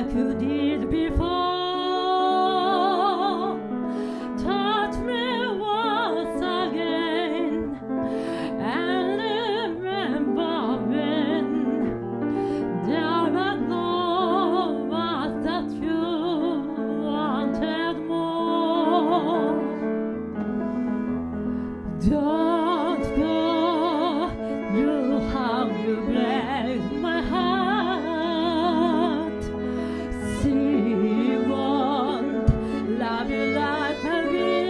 like you did before. Touch me once again and remember when there was no one that you wanted more. Don't go, you have you break my heart. She won't love you like I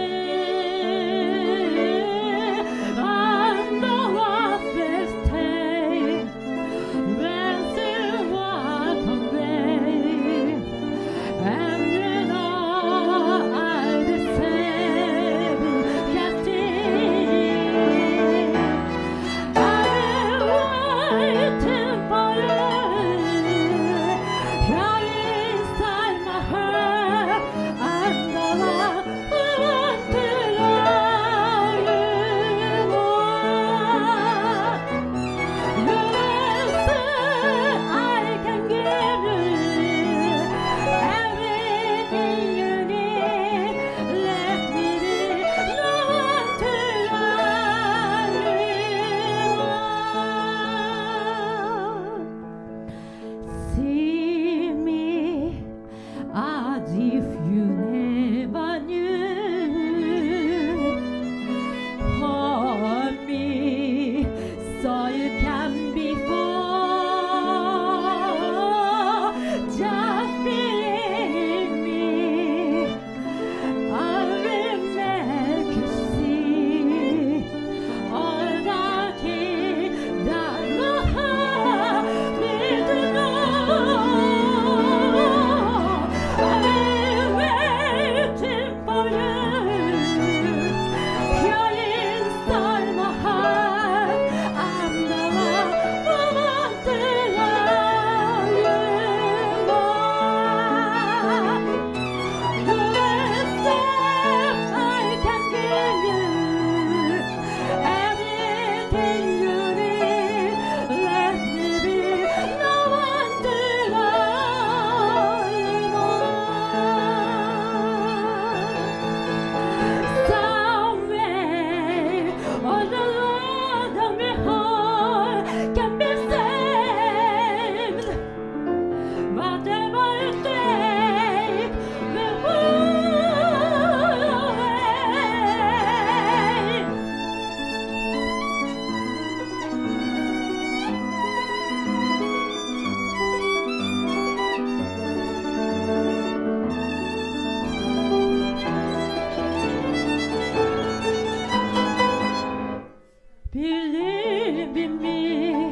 will. I'm the one will stay when she walk away, and you know I'll be safe. Waiting for you here inside my heart. I'm the one who wants to love you more. You will say I can give you everything you need. Let me be the one to love you more. See me as if you never knew. Hold me so you can be full. Just believe me, I will make you see all the things that my heart needs to know. I've been waiting for you here inside my heart. I'm the one who wants to love you more. You will say I can give you everything you need. Let me be the one to love you more. Somewhere on the road of my heart can be saved. Whatever it takes will hold away. Believe in me.